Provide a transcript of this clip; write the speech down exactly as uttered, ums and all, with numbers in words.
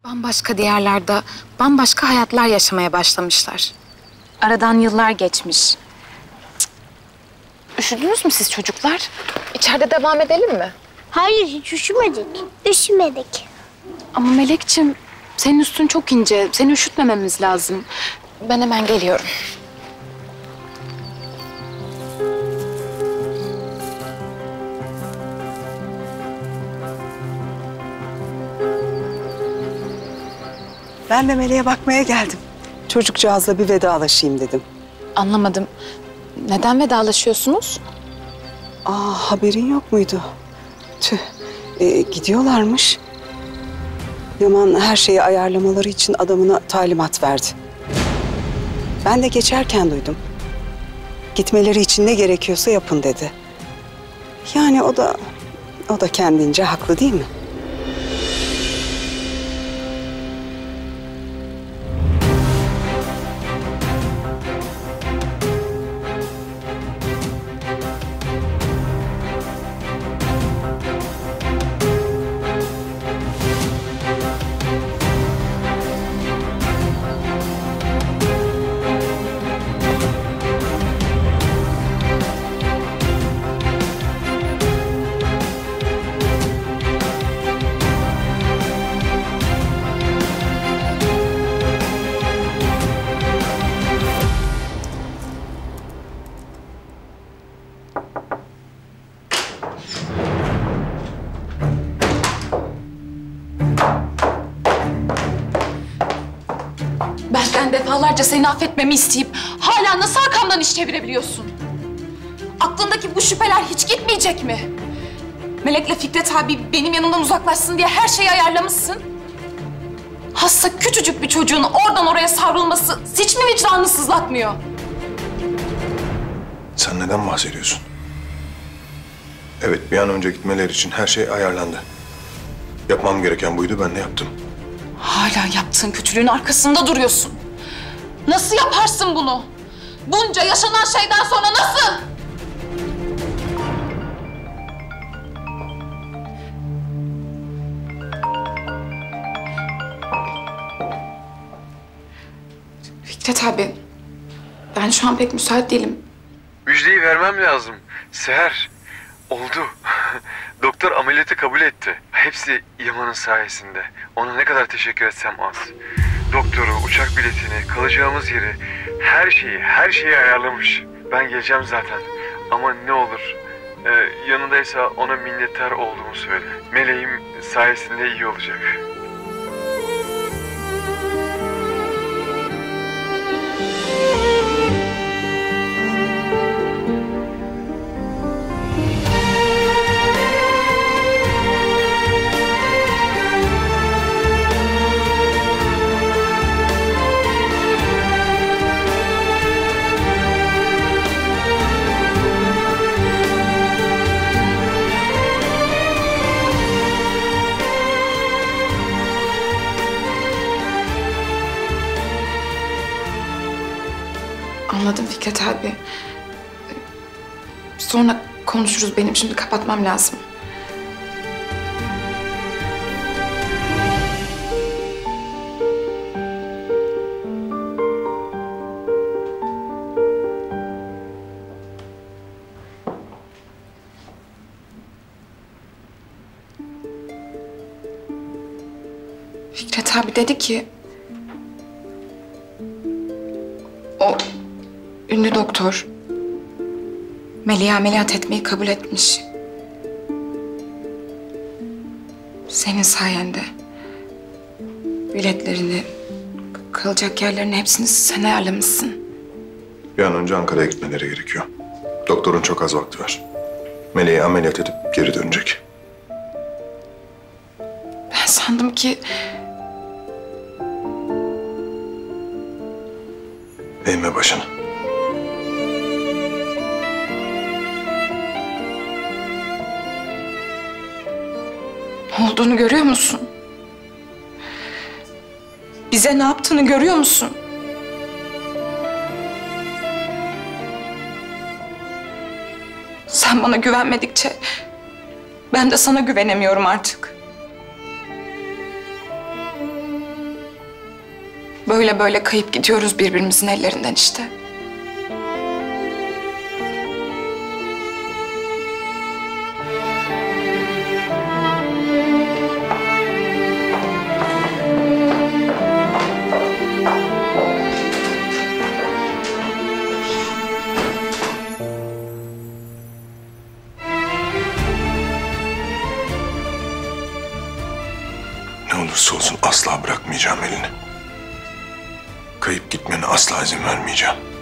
Bambaşka diyarlarda bambaşka hayatlar yaşamaya başlamışlar. Aradan yıllar geçmiş. Cık. Üşüdünüz mü siz çocuklar? İçeride devam edelim mi? Hayır, hiç üşümedik. Üşümedik. Ama Melekciğim, senin üstün çok ince. Seni üşütmememiz lazım. Ben hemen geliyorum. Ben de Meleğe bakmaya geldim. Çocukcağızla bir vedalaşayım dedim. Anlamadım. Neden vedalaşıyorsunuz? Aa, haberin yok muydu? Tüh, ee, gidiyorlarmış. Yaman her şeyi ayarlamaları için adamına talimat verdi. Ben de geçerken duydum. Gitmeleri için ne gerekiyorsa yapın dedi. Yani o da, o da kendince haklı değil mi? Benden defalarca seni affetmemi isteyip hala nasıl arkamdan iş çevirebiliyorsun? Aklındaki bu şüpheler hiç gitmeyecek mi? Melek'le Fikret abi benim yanımdan uzaklaşsın diye her şeyi ayarlamışsın. Hassa küçücük bir çocuğun oradan oraya savrulması hiç mi vicdanını sızlatmıyor? Sen neden bahsediyorsun? Evet, bir an önce gitmeleri için her şey ayarlandı. Yapmam gereken buydu, ben de yaptım. Hala yaptığın kötülüğün arkasında duruyorsun. Nasıl yaparsın bunu? Bunca yaşanan şeyden sonra nasıl? Fikret abi, ben şu an pek müsait değilim. Müjdeyi vermem lazım. Seher, oldu. Doktor ameliyatı kabul etti. Hepsi Yaman'ın sayesinde. Ona ne kadar teşekkür etsem az. Doktoru, uçak biletini, kalacağımız yeri, her şeyi, her şeyi ayarlamış. Ben geleceğim zaten. Ama ne olur, e, yanındaysa ona minnettar olduğumu söyle. Meleğim sayesinde iyi olacak. Anladım Fikret abi. Sonra konuşuruz. Benim şimdi kapatmam lazım. Fikret abi dedi ki... O ünlü doktor Melih'i ameliyat etmeyi kabul etmiş. Senin sayende biletlerini, kalacak yerlerini hepsini sen ayarlamışsın. Bir an önce Ankara'ya gitmeleri gerekiyor. Doktorun çok az vakti var. Meleği ameliyat edip geri dönecek. Ben sandım ki... Eğme başını. Ne olduğunu görüyor musun? Bize ne yaptığını görüyor musun? Sen bana güvenmedikçe ben de sana güvenemiyorum artık. Böyle böyle kayıp gidiyoruz birbirimizin ellerinden işte. Ne olursa olsun asla bırakmayacağım elini. Kayıp gitmene asla izin vermeyeceğim.